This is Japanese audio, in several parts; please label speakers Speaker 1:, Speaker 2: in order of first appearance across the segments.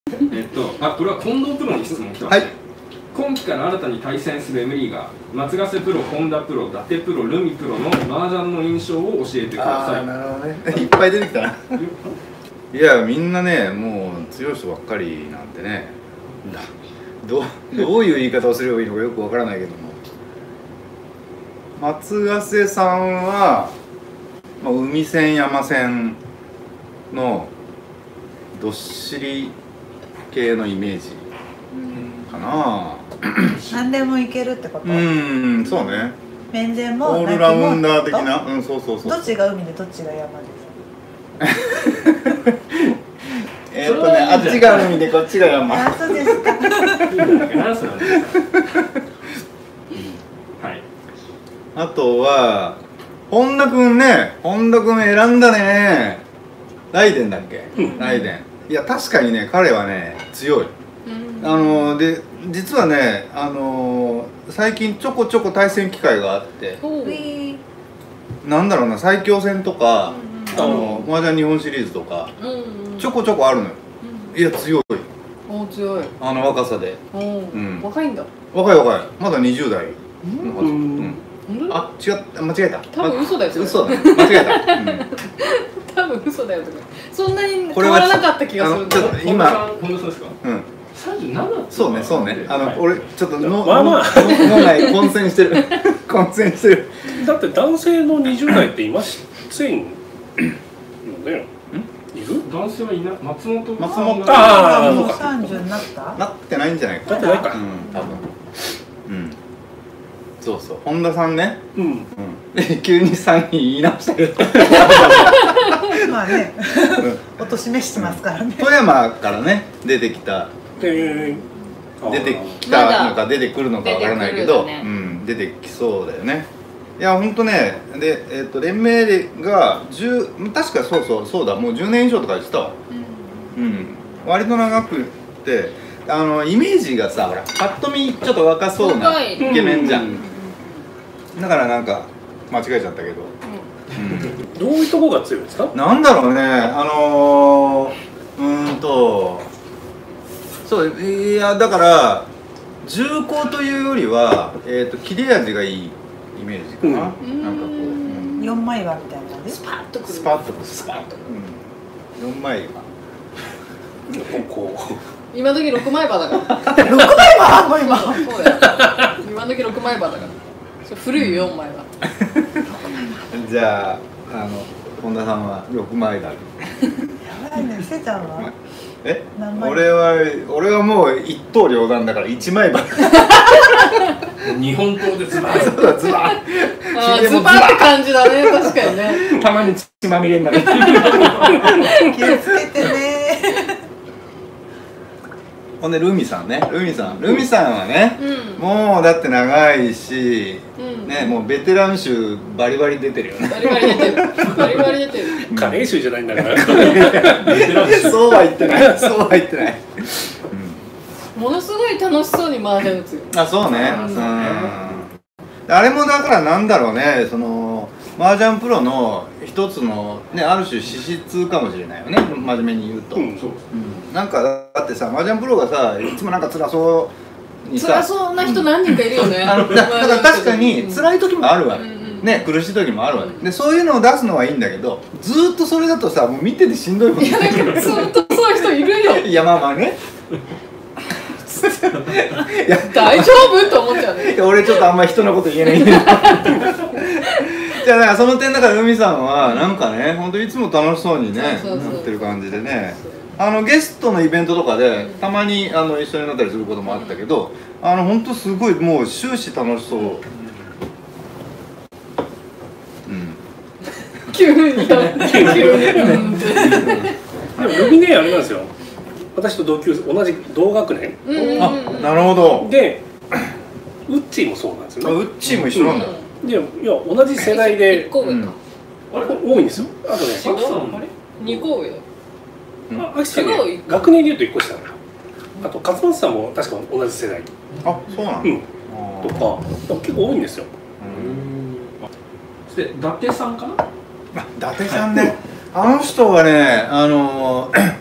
Speaker 1: これは近藤プロに質問来てます。はい。今期から新たに対戦する M リーガー、松ヶ瀬プロ、本田プロ、伊達プロ、ルミプロの麻雀の印象を教えてください。
Speaker 2: なるほどね。いっぱい出てきたな。いや、みんなね、もう強い人ばっかりなんてね。どういう言い方をすればいいのかよくわからないけども。松ヶ瀬さんは、海戦山戦のどっしり系のイメージかな。
Speaker 3: 何でもいけるってこと？
Speaker 2: そうね。
Speaker 3: 面前も
Speaker 2: オールラウンダー的な。そう。
Speaker 3: どっちが海でどっちが山ですか？
Speaker 2: あっちが海でこっちが山。
Speaker 3: あ、そうですか。
Speaker 1: はい。
Speaker 2: あとは本田君選んだね。ライデンだっけ？ライデン。いや確かにね、彼はね強い。で実はね最近ちょこちょこ対戦機会があって、なんだろうな、最強戦とか麻雀日本シリーズとかちょこちょこあるのよ。いや強い。
Speaker 4: 強い。
Speaker 2: 若さで。
Speaker 4: 若いんだ。
Speaker 2: 若いまだ20代のはず。あ、間違えた。
Speaker 4: 多分嘘だよ。
Speaker 2: 嘘だ。間違え
Speaker 4: た。多分嘘だよとか。そんなに変わらなかった気がするんだ。
Speaker 1: 今本田さんですか？37。
Speaker 2: そうね。俺ちょっと脳内混戦してる。
Speaker 5: だって男性の20代っていませんよね。いる？
Speaker 1: 男性はいない。松本。
Speaker 3: もう30になった？
Speaker 2: なってないんじゃないか。
Speaker 5: なってないか。
Speaker 2: 多分。そう。本田さんね。急に3位言い直したけど。
Speaker 3: まあね、おとしめしてますからね。
Speaker 2: 富山からね出てきたのか出てくるのかわからないけど、出てきそうだよね。いや本当ね、で連盟が確かそうだ、もう10年以上とか言ってたわ。割と長くてイメージがさ、ほらパッと見ちょっと若そうなイケメンじゃん。だからなんか間違えちゃったけど。
Speaker 5: どういうとこが強いですか？
Speaker 2: なんだろうね、そう、いやだから重厚というよりは切れ味がいいイメージかな。なんかこう
Speaker 3: 4枚刃みたいな感じ？
Speaker 4: スパッとくる。
Speaker 2: スパッと4枚刃。
Speaker 4: 今時6枚刃だから。
Speaker 3: 6枚刃？もう今。
Speaker 4: そうだよ。今時6枚刃だから。古い4枚刃。
Speaker 2: じゃあ本田さんは6枚だ。や
Speaker 3: ばいね、せちゃんは？
Speaker 2: 俺はもう一刀両断だから1枚刃。
Speaker 1: 日本刀でズバッ。
Speaker 2: そうだ、ズバッ。
Speaker 4: ズバッって感じだね、確かにね。
Speaker 1: たまに血まみれになる。
Speaker 3: 気をつけてね。
Speaker 2: ほんでルミさんはね、もうだって長いし、ね、もうベテラン集バリバリ出てるよね。
Speaker 4: バリバリ出てる。
Speaker 5: 加齢臭じゃないんだから。
Speaker 2: そうは言ってない。
Speaker 4: ものすごい楽しそうに麻雀打つよ。
Speaker 2: あ、そうね。あれもだからなんだろうね、麻雀プロの一つのね、ある種資質かもしれないよね、真面目に言うと。なんかだってさ、麻雀プロがさ、いつもなんか辛そうにさ、
Speaker 4: 辛そうな人何人かいるよね。
Speaker 2: だから確かに辛い時もあるわけね、苦しい時もあるわけで、そういうのを出すのはいいんだけど、ずっとそれだとさ、もう見ててしんどいもんね。
Speaker 4: いや、だけどずっとそういう人いるよ。
Speaker 2: いや、まあね。
Speaker 4: 大丈夫と思っちゃうね。
Speaker 2: 俺ちょっとあんまり人のこと言えない。じゃあだからその点だから海さんはなんかね、本当いつも楽しそうにねやってる感じでね、ゲストのイベントとかでたまに一緒になったりすることもあったけど、本当すごいもう終始楽しそう。
Speaker 4: 急にでもル
Speaker 5: ミネあれなんですよ。私と同じ同学年。
Speaker 2: あ、なるほど。
Speaker 5: で、ウッチーもそうなんですよね。
Speaker 2: ウッチーも一緒なんだ。
Speaker 5: いや同じ世代で多いんですよ。あとね、
Speaker 4: 2個上。
Speaker 5: アキさんね、学年でいうと1個下なのよ。あと勝俣さんも確か同じ世代。
Speaker 2: あ、そうなんだ。
Speaker 5: とか結構多いんですよ。
Speaker 1: そして伊達さんかな？
Speaker 2: 伊達さんね、あの人はね、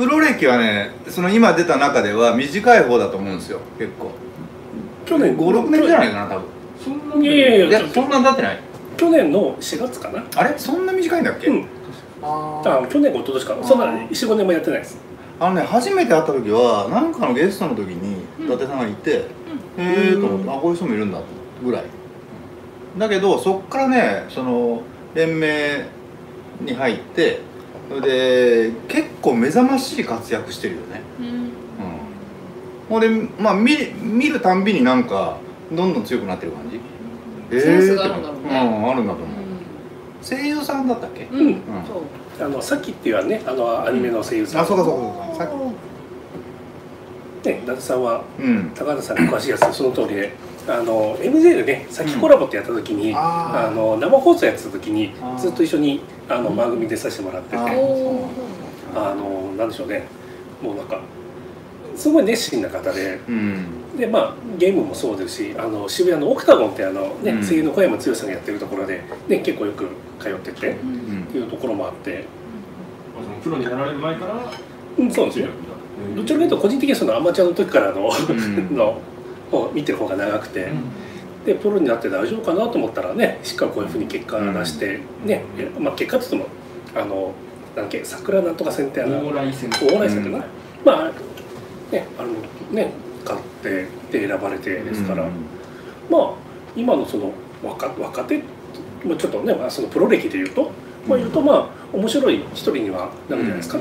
Speaker 2: プロ歴はねその今出た中では短い方だと思うんですよ結構。
Speaker 5: 去年
Speaker 2: 56年じゃないかな多分。
Speaker 1: そんな。
Speaker 5: いやいやいや
Speaker 2: そんなに経ってない。
Speaker 5: 去年の4月かな。
Speaker 2: あれそんな短いんだっけ？
Speaker 5: 去年か一昨年かそんな45年もやってないです。
Speaker 2: 初めて会った時は何かのゲストの時に伊達さんがいて、と思ってこういう人もいるんだぐらい。だけどそっからねその連盟に入ってそれで結構目覚ましい活躍してるよね。ほんでまあ見るたんびになんかどんどん強くなってる感じ。
Speaker 4: センスがあるんだろうね。
Speaker 2: あるんだと思う。声優さんだったっけ？
Speaker 5: そうさっきっていうねアニメの声優さん。
Speaker 2: そうかさっ
Speaker 5: きね伊達さんは高畑さんが詳しいやつその通りでMJ でねさっきコラボってやった時に生放送やってた時にずっと一緒に番組出させてもらっててなんでしょうねもうなんかすごい熱心な方で。でまあゲームもそうですし渋谷のオクタゴンって声優の小山剛さんがやってるところで、ね、結構よく通ってて、っていうところもあって
Speaker 1: プロになられる前から
Speaker 5: そうですねどちらかというと個人的にはアマチュアの時からのを見てる方が長くて、でプロになって大丈夫かなと思ったらねしっかりこういうふうに結果を出して、ねまあ、結果って言ってもなんだっけ桜なんとか戦って
Speaker 1: 往来戦
Speaker 5: かな、まあね買ってで選ばれてですから、まあ今のその若手もちょっとね、そのプロ歴でいうと、まあ面白い一人にはなるんじゃないですか。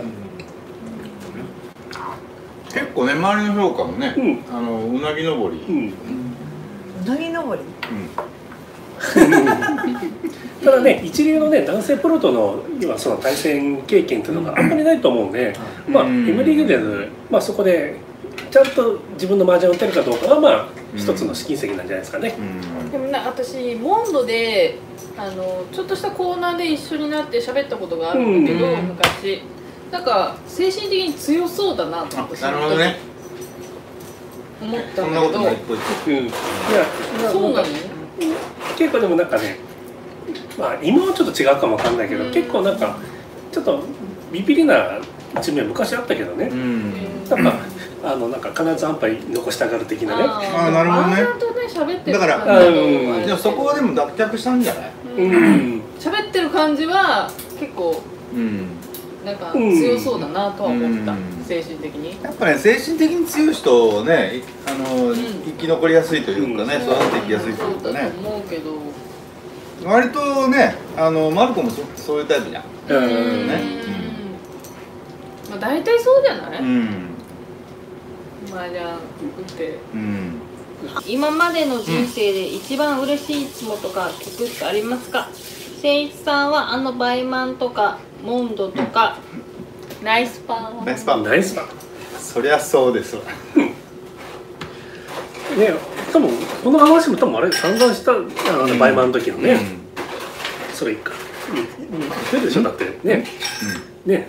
Speaker 2: 結構ね周りの評価もね、うなぎ登り。
Speaker 3: うなぎ登り。
Speaker 5: ただね一流のね男性プロとの今その対戦経験っていうのがあんまりないと思うんで、まあ M リーグでそこでちゃんと自分の麻雀を打てるかどうかはまあ一つの試金石なんじゃないですかね。
Speaker 4: でも私モンドでちょっとしたコーナーで一緒になって喋ったことがあるんだけど、昔なんか精神的に強そうだなと思って、
Speaker 2: なるほどね。
Speaker 4: 思った
Speaker 2: そ
Speaker 4: んだけど。
Speaker 5: いや
Speaker 4: そうなの？
Speaker 5: 結構でもなんかね、まあ今はちょっと違うかもわかんないけど、結構なんかちょっとビビりな一面昔あったけどね。なんか必ず安牌残したがる的なね。
Speaker 2: なるほどね。だからでもそこはでも脱却したんじゃない？
Speaker 4: 喋ってる感じは結構なんか強そうだなとは思った、精神的に。やっぱ
Speaker 2: ね精神的に強い人ね生き残りやすいというかね育っていきやすいというかね。
Speaker 4: そうだと思うけど。
Speaker 2: 割とねマルコもそういうタイプじゃん。
Speaker 4: まあ大体そうじゃない？麻雀打って。
Speaker 6: 今までの人生で一番嬉しいつもとか曲ってありますか？誠一さんはバイマンとかモンドとか、ナイスパー。
Speaker 2: ナイスパー。そりゃそうですわ。ね
Speaker 5: 多分この話も多分あれ散々したバイマンの時のね。それいいか。言ってるでしょだってね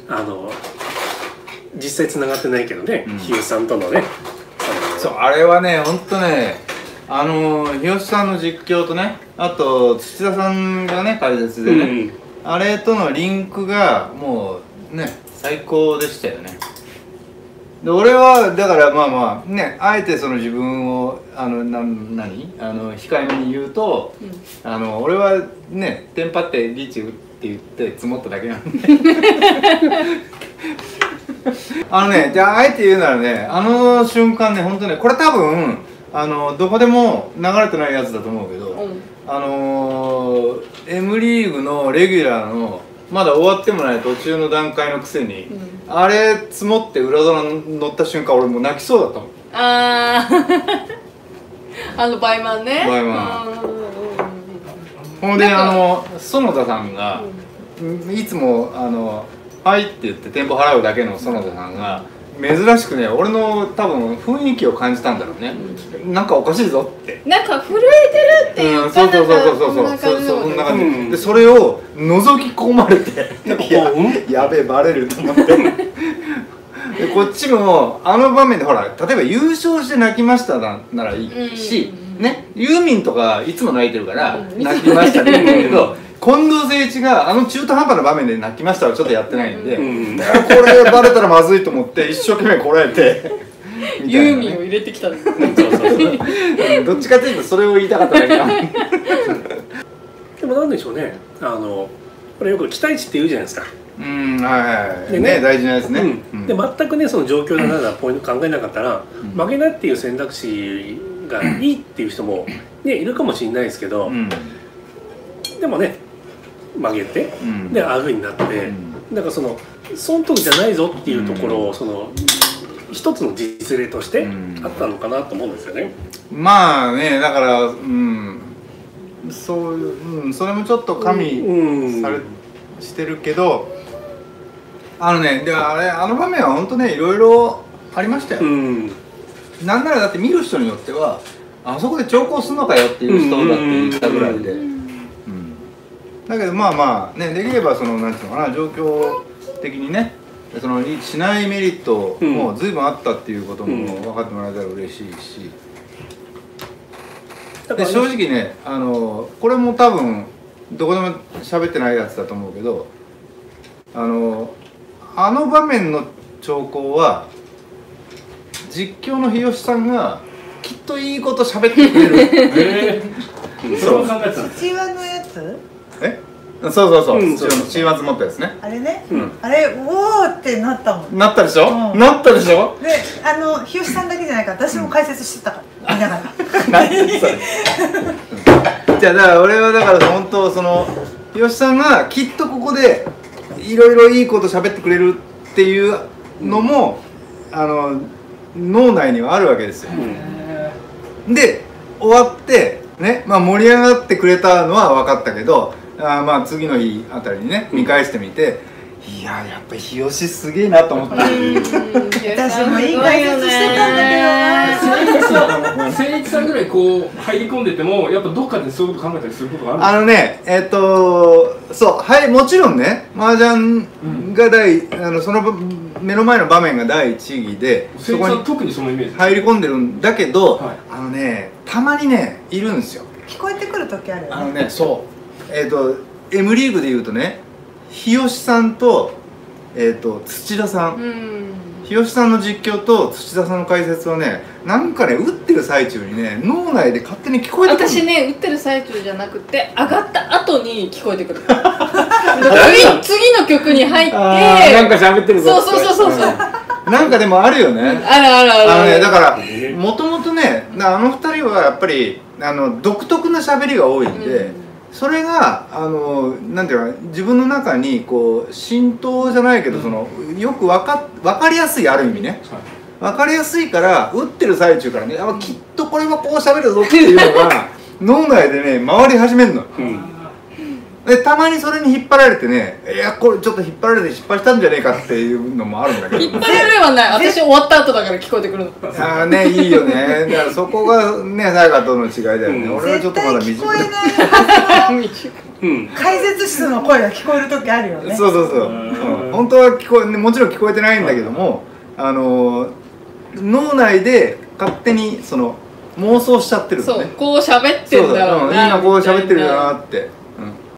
Speaker 5: 実際つながってないけどね日吉さんとのね。
Speaker 2: そうあれはね本当ね日吉さんの実況とねあと土田さんがね解説でね、あれとのリンクがもうね最高でしたよね。で俺はだからまあねあえてその自分を控えめに言うと、俺はねテンパってリーチって言って積もっただけなんでじゃああえて言うならね瞬間ね本当ねこれ多分どこでも流れてないやつだと思うけど、M リーグのレギュラーのまだ終わってもない途中の段階のくせに、あれ積もって裏ドラ乗った瞬間俺もう泣きそうだったもん。
Speaker 4: バイマンね。
Speaker 2: バイマン。ほんで園田さんがいつもはいって言ってテンポ払うだけの園田さんが珍しくね俺の多分雰囲気を感じたんだろうね。なんかおかしいぞって
Speaker 4: なんか震えてるっていうか
Speaker 2: そんな感じでそれを覗き込まれてやべえバレると思ってでこっちも場面でほら例えば優勝して泣きましたならいいしねユーミンとかいつも泣いてるから泣きましたって言うんだけど近藤誠一が中途半端な場面で泣きましたはちょっとやってないんで、
Speaker 5: うん
Speaker 2: これバレたらまずいと思って一生懸命こらえてみたいなね
Speaker 4: ユーミンを入れてきたんですね。
Speaker 5: そうそうそう
Speaker 2: どっちかというとそれを言いたかっただけな
Speaker 5: でもなんでしょうね、これよく期待値って言うじゃないですか。
Speaker 2: うんはいはい
Speaker 5: でね
Speaker 2: 大事なやつね、
Speaker 5: で全くねその状況でなんだポイント考えなかったら、負けないっていう選択肢がいいっていう人も、ね、いるかもしれないですけど、でもね曲げて、でああいうふうになって、なんかその損得じゃないぞっていうところを、その一つの実例としてあったのかなと思うんですよね。
Speaker 2: まあねだからそういう、それもちょっと加味してるけど、であの場面は本当ねいろいろありましたよ、なんならだって見る人によってはあそこで長考するのかよっていう人だって言ったぐらいで、だけどまあまあねできればそのなんていうのかな状況的にねそのしないメリットも随分あったっていうことも分かってもらえたら嬉しいし、で正直ねこれも多分どこでも喋ってないやつだと思うけどあの場面の兆候は実況の日吉さんがきっといいこと喋ってくれる
Speaker 1: それを考えてたんです。
Speaker 3: 父親のやつ
Speaker 2: そうチーワーズ持ったやつね
Speaker 3: あれね、あれおーってなったもん。
Speaker 2: なったでしょ、
Speaker 3: うん
Speaker 2: なったでしょ
Speaker 3: で日吉さんだけじゃないから私も解説してたから見ながら
Speaker 2: 何それじゃあだから俺はだから本当その日吉さんがきっとここでいろいろいいこと喋ってくれるっていうのも脳内にはあるわけですよ、で終わってね、まあ、盛り上がってくれたのは分かったけどまあ次の日あたりにね見返してみて、いややっぱり日吉すげえなと思った。
Speaker 3: 私もいい解説してたんだけどな。
Speaker 1: 誠一さんぐらいこう入り込んでてもやっぱどっかでそういうこと考えたりすることがあるんですか？
Speaker 2: そうはいもちろんね麻雀がその目の前の場面が第一義で
Speaker 1: そこに特にそのイメージ
Speaker 2: 入り込んでるんだけど、
Speaker 1: はい、
Speaker 2: たまにねいるんですよ。
Speaker 3: 聞こえてくる時あるよね。
Speaker 2: そうM リーグでいうとね日吉さんと土田さん、日吉さんの実況と土田さんの解説はねなんかね打ってる最中にね脳内で勝手に聞こえてくる。
Speaker 4: 私ね打ってる最中じゃなくて上がった後に聞こえてくる次の曲に入って
Speaker 2: なんか喋ってるぞ
Speaker 4: そう
Speaker 2: なんかでもあるよね。
Speaker 4: ある
Speaker 2: だからもともとね二人はやっぱり独特な喋りが多いんで、それがなんていうか自分の中にこう浸透じゃないけど、そのよく分かりやすい、ある意味ね、分かりやすいから打ってる最中からねきっとこれはこう喋るぞっていうのが脳内でね回り始めるの、でたまにそれに引っ張られてねいやこれちょっと引っ張られて失敗したんじゃねえかっていうのもあるんだけど
Speaker 4: 引っ張られはない私終わった後だから聞こえてくるの
Speaker 2: ねいいよね。だからそこがねさやかとの違いだよね、俺はちょっとまだ
Speaker 3: 絶対聞こえない解説室の声が聞こえる時あるよね。
Speaker 2: そう、本当はもちろん聞こえてないんだけども脳内で勝手にその妄想しちゃってるのね。
Speaker 4: そうこう喋ってんだろうな
Speaker 2: 今こう喋ってるよなって